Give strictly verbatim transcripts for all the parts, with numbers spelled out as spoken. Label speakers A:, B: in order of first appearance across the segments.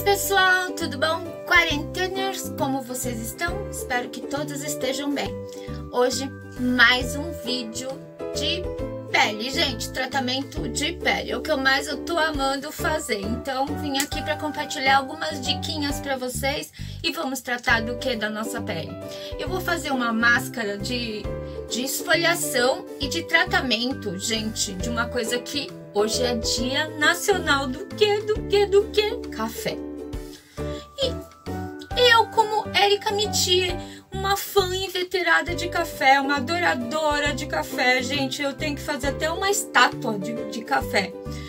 A: pessoal, tudo bom? Quarenteners, como vocês estão? Espero que todos estejam bem. Hoje, mais um vídeo de pele, gente, tratamento de pele, é o que eu mais eu tô amando fazer. Então, vim aqui para compartilhar algumas diquinhas para vocês e vamos tratar do que da nossa pele. Eu vou fazer uma máscara de, de esfoliação e de tratamento, gente, de uma coisa que hoje é dia nacional do que, do que, do que? Café. E eu, como Erika Mitier, uma fã inveterada de café, uma adoradora de café, gente, eu tenho que fazer até uma estátua de, de café.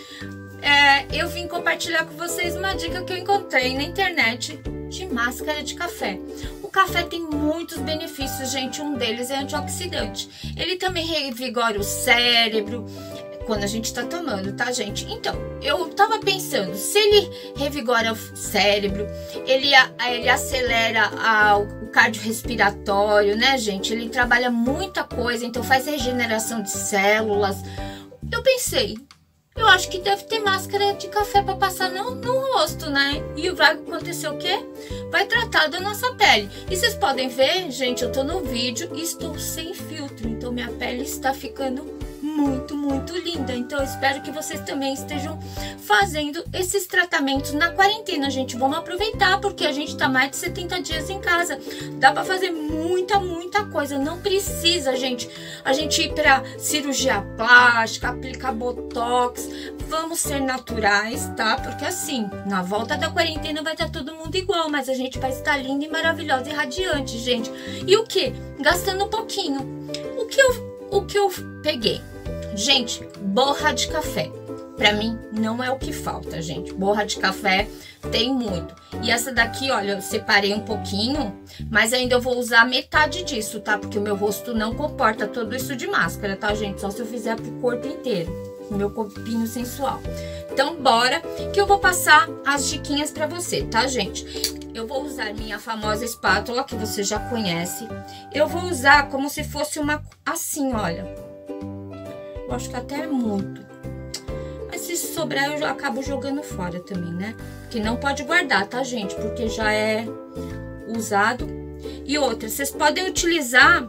A: É, eu vim compartilhar com vocês uma dica que eu encontrei na internet de máscara de café. O café tem muitos benefícios, gente, um deles é antioxidante. Ele também revigora o cérebro quando a gente tá tomando, tá, gente? Então, eu tava pensando, se ele revigora o cérebro, ele, ele acelera a, o cardiorrespiratório, né, gente? Ele trabalha muita coisa, então faz regeneração de células. Eu pensei, eu acho que deve ter máscara de café para passar no, no rosto, né? E vai acontecer o quê? Vai tratar da nossa pele. E vocês podem ver, gente, eu tô no vídeo e estou sem filtro, então minha pele está ficando muito, muito linda. Então eu espero que vocês também estejam fazendo esses tratamentos na quarentena, gente. Vamos aproveitar, porque a gente tá mais de setenta dias em casa. Dá pra fazer muita, muita coisa. Não precisa, gente, a gente ir pra cirurgia plástica, aplicar botox. Vamos ser naturais, tá? Porque assim, na volta da quarentena vai estar todo mundo igual, mas a gente vai estar linda e maravilhosa e radiante, gente. E o que? Gastando um pouquinho. O que eu, o que eu peguei? Gente, borra de café. Pra mim, não é o que falta, gente. Borra de café tem muito. E essa daqui, olha, eu separei um pouquinho, mas ainda eu vou usar metade disso, tá? Porque o meu rosto não comporta tudo isso de máscara, tá, gente? Só se eu fizer pro corpo inteiro, o meu corpinho sensual. Então, bora, que eu vou passar as diquinhas pra você, tá, gente? Eu vou usar minha famosa espátula, que você já conhece. Eu vou usar como se fosse uma, assim, olha. Eu acho que até é muito. Mas se sobrar, eu já acabo jogando fora também, né? Porque não pode guardar, tá, gente? Porque já é usado. E outra, vocês podem utilizar,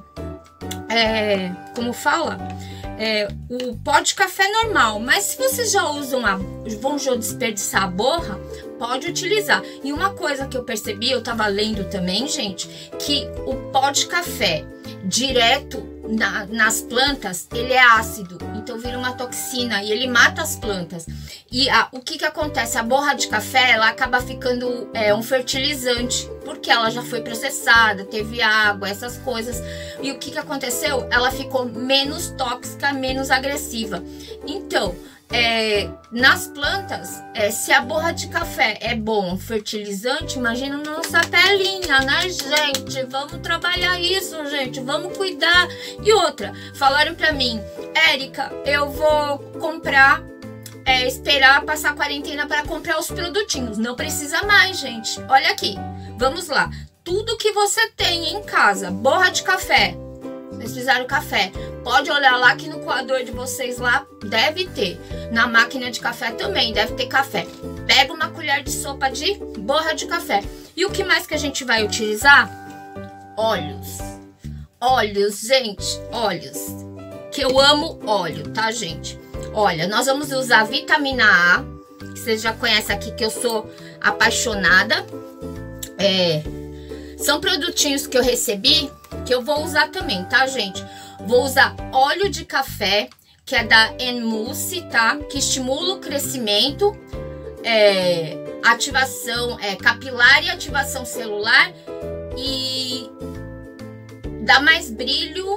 A: é, como fala, é, o pó de café normal. Mas se vocês já usam, a, vão desperdiçar a borra, pode utilizar. E uma coisa que eu percebi, eu tava lendo também, gente, que o pó de café direto Na, nas plantas, ele é ácido, então vira uma toxina e ele mata as plantas. E a, o que que acontece? A borra de café, ela acaba ficando é, um fertilizante, porque ela já foi processada, teve água, essas coisas. E o que que aconteceu? Ela ficou menos tóxica, menos agressiva. Então, É, nas plantas, é, se a borra de café é bom fertilizante, imagina na nossa pelinha, né, gente? Vamos trabalhar isso, gente, vamos cuidar. E outra, falaram pra mim, Erika, eu vou comprar, é, esperar passar a quarentena para comprar os produtinhos. Não precisa mais, gente. Olha aqui, vamos lá. Tudo que você tem em casa, borra de café, vocês fizeram café, pode olhar lá que no coador de vocês lá deve ter. Na máquina de café também deve ter café. Pega uma colher de sopa de borra de café. E o que mais que a gente vai utilizar? Óleos. Óleos, gente, óleos. Que eu amo óleo, tá, gente? Olha, nós vamos usar vitamina A, que vocês já conhecem aqui, que eu sou apaixonada. É, são produtinhos que eu recebi, que eu vou usar também, tá, gente? Vou usar óleo de café, que é da Enmulse, tá? Que estimula o crescimento, é, ativação é, capilar e ativação celular. E dá mais brilho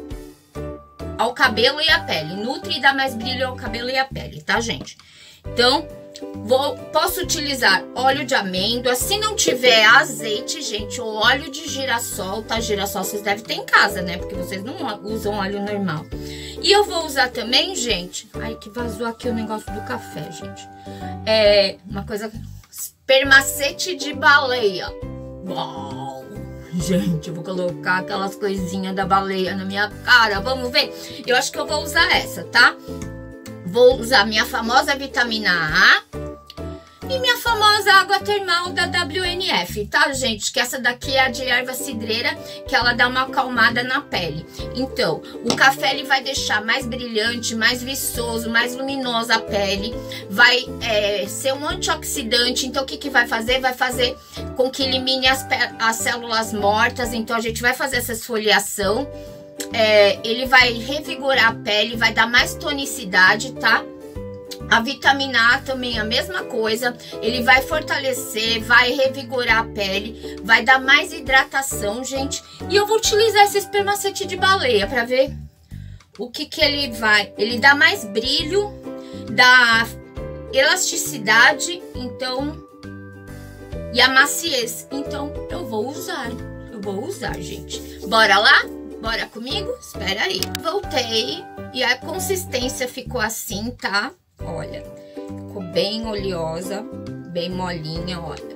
A: ao cabelo e à pele. Nutre e dá mais brilho ao cabelo e à pele, tá, gente? Então, vou, posso utilizar óleo de amêndoa. Se não tiver azeite, gente, ou óleo de girassol, tá? Girassol vocês devem ter em casa, né? Porque vocês não usam óleo normal. E eu vou usar também, gente... Ai, que vazou aqui o negócio do café, gente. É uma coisa... Espermacete de baleia. Uau! Gente, eu vou colocar aquelas coisinhas da baleia na minha cara. Vamos ver? Eu acho que eu vou usar essa, tá? Vou usar minha famosa vitamina A. E minha famosa água termal da W N F, tá, gente? Que essa daqui é a de erva cidreira, que ela dá uma acalmada na pele. Então, o café ele vai deixar mais brilhante, mais viçoso, mais luminosa a pele. Vai é, ser um antioxidante. Então, o que que vai fazer? Vai fazer com que elimine as, as células mortas. Então, a gente vai fazer essa esfoliação. É, ele vai revigorar a pele, vai dar mais tonicidade, tá? A vitamina A também é a mesma coisa, ele vai fortalecer, vai revigorar a pele, vai dar mais hidratação, gente. E eu vou utilizar esse espermacete de baleia para ver o que que ele vai. Ele dá mais brilho, dá elasticidade, então, e a maciez. Então, eu vou usar, eu vou usar, gente. Bora lá? Bora comigo? Espera aí. Voltei e a consistência ficou assim, tá? Olha, ficou bem oleosa, bem molinha, olha.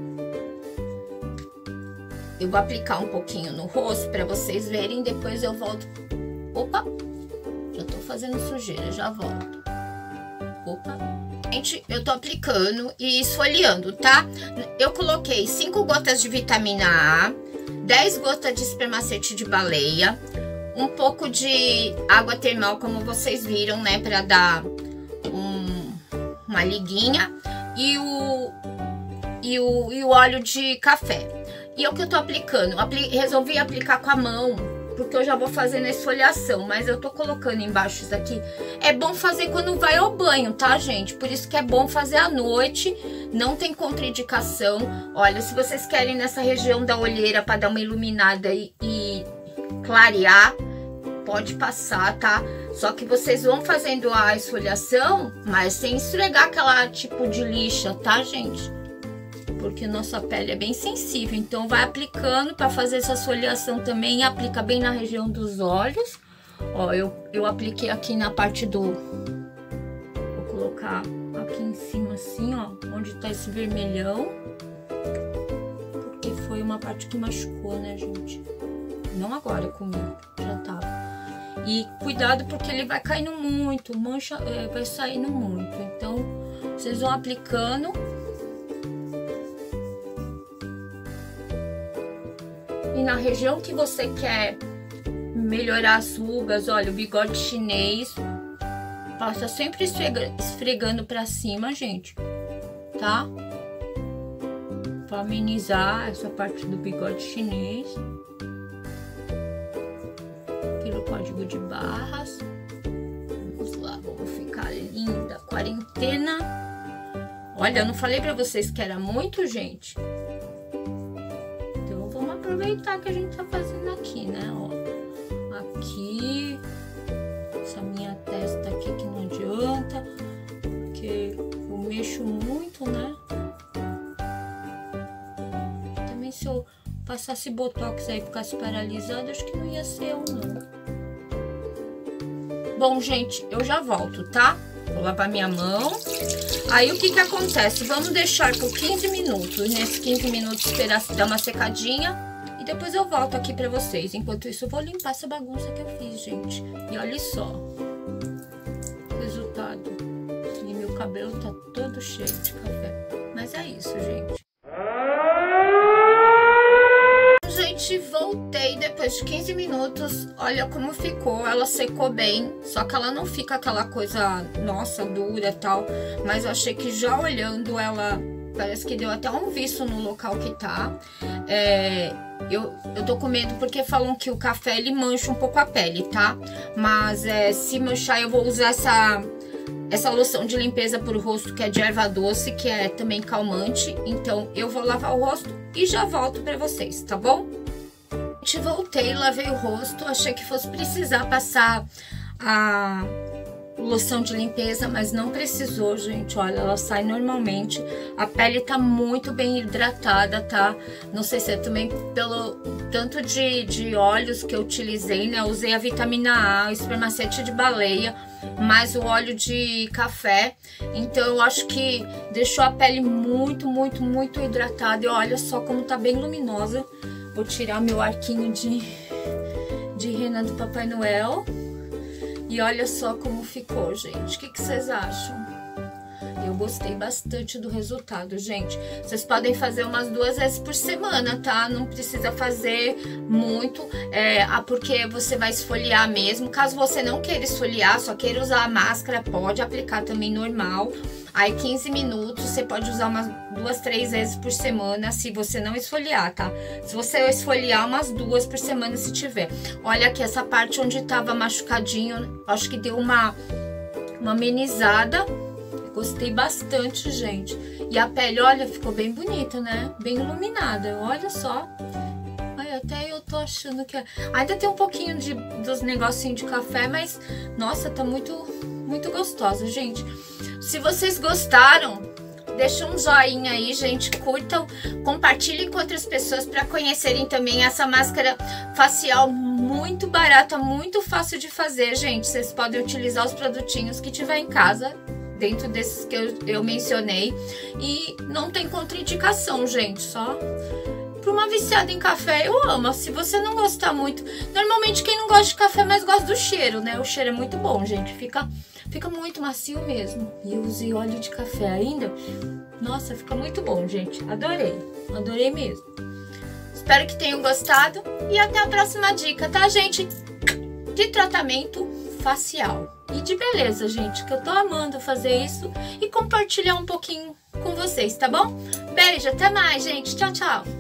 A: Eu vou aplicar um pouquinho no rosto para vocês verem, depois eu volto. Opa, já tô fazendo sujeira, já volto. Opa, gente, eu tô aplicando e esfoliando, tá? Eu coloquei cinco gotas de vitamina A, dez gotas de espermacete de baleia, um pouco de água termal, como vocês viram, né, para dar Um, uma liguinha e o, e, o, e o óleo de café. E é o que eu tô aplicando. Apli, resolvi aplicar com a mão, porque eu já vou fazer na esfoliação, mas eu tô colocando embaixo isso aqui. É bom fazer quando vai ao banho, tá, gente? Por isso que é bom fazer à noite, não tem contraindicação. Olha, se vocês querem nessa região da olheira para dar uma iluminada e, e clarear, pode passar, tá? Só que vocês vão fazendo a esfoliação, mas sem esfregar aquela tipo de lixa, tá, gente? Porque nossa pele é bem sensível. Então, vai aplicando para fazer essa esfoliação também. Aplica bem na região dos olhos. Ó, eu, eu apliquei aqui na parte do... Vou colocar aqui em cima assim, ó, onde tá esse vermelhão. Porque foi uma parte que machucou, né, gente? Não agora comigo, já tava. E cuidado porque ele vai caindo muito, mancha, é, vai saindo muito. Então, vocês vão aplicando. E na região que você quer melhorar as rugas, olha, o bigode chinês, passa sempre esfrega, esfregando pra cima, gente, tá? Pra amenizar essa parte do bigode chinês. Código de barras. Vamos lá, vamos ficar linda. Quarentena. Olha, eu não falei pra vocês que era muito, gente. Então vamos aproveitar que a gente tá fazendo aqui, né? Ó, aqui. Essa minha testa aqui que não adianta, porque eu mexo muito, né? Também se eu passasse botox aí e ficasse paralisada, acho que não ia ser eu, não. Bom, gente, eu já volto, tá? Vou lavar minha mão. Aí, o que que acontece? Vamos deixar por quinze minutos. Nesses quinze minutos, esperar dar uma secadinha. E depois eu volto aqui pra vocês. Enquanto isso, eu vou limpar essa bagunça que eu fiz, gente. E olha só o resultado. E meu cabelo tá todo cheio de café. Mas é isso, gente. Voltei depois de quinze minutos, olha como ficou, ela secou bem, só que ela não fica aquela coisa, nossa, dura e tal, mas eu achei que já olhando ela, parece que deu até um viço no local que tá. É, eu, eu tô com medo porque falam que o café, ele mancha um pouco a pele, tá? Mas é, se manchar, eu vou usar essa... Essa loção de limpeza pro rosto, que é de erva doce, que é também calmante. Então, eu vou lavar o rosto e já volto pra vocês, tá bom? Gente, voltei, lavei o rosto. Achei que fosse precisar passar a loção de limpeza, mas não precisou, gente. Olha, ela sai normalmente. A pele tá muito bem hidratada, tá? Não sei se é também pelo tanto de, de óleos que eu utilizei, né? Eu usei a vitamina A, o espermacete de baleia, mais o óleo de café. Então, eu acho que deixou a pele muito, muito, muito hidratada. E olha só como tá bem luminosa. Vou tirar meu arquinho de, de rena do Papai Noel. E olha só como ficou, gente. O que, que vocês acham? Eu gostei bastante do resultado, gente. Vocês podem fazer umas duas vezes por semana, tá? Não precisa fazer muito, é, porque você vai esfoliar mesmo. Caso você não queira esfoliar, só queira usar a máscara, pode aplicar também normal. Aí quinze minutos, você pode usar umas duas, três vezes por semana, se você não esfoliar, tá? Se você esfoliar, umas duas por semana se tiver. Olha aqui, essa parte onde tava machucadinho, acho que deu uma, uma amenizada. Gostei bastante, gente. E a pele, olha, ficou bem bonita, né? Bem iluminada, olha só. Ai, até eu tô achando que... Ainda tem um pouquinho de, dos negocinhos de café, mas... Nossa, tá muito, muito gostosa, gente. Se vocês gostaram, deixa um joinha aí, gente. Curtam, compartilhem com outras pessoas para conhecerem também essa máscara facial muito barata, muito fácil de fazer, gente. Vocês podem utilizar os produtinhos que tiver em casa, dentro desses que eu, eu mencionei. E não tem contraindicação, gente. Só para uma viciada em café, eu amo. Se você não gostar muito... Normalmente quem não gosta de café, mas gosta do cheiro, né? O cheiro é muito bom, gente. Fica, fica muito macio mesmo. E eu usei óleo de café ainda. Nossa, fica muito bom, gente. Adorei. Adorei mesmo. Espero que tenham gostado. E até a próxima dica, tá, gente? De tratamento facial. E de beleza, gente, que eu tô amando fazer isso e compartilhar um pouquinho com vocês, tá bom? Beijo, até mais, gente. Tchau, tchau.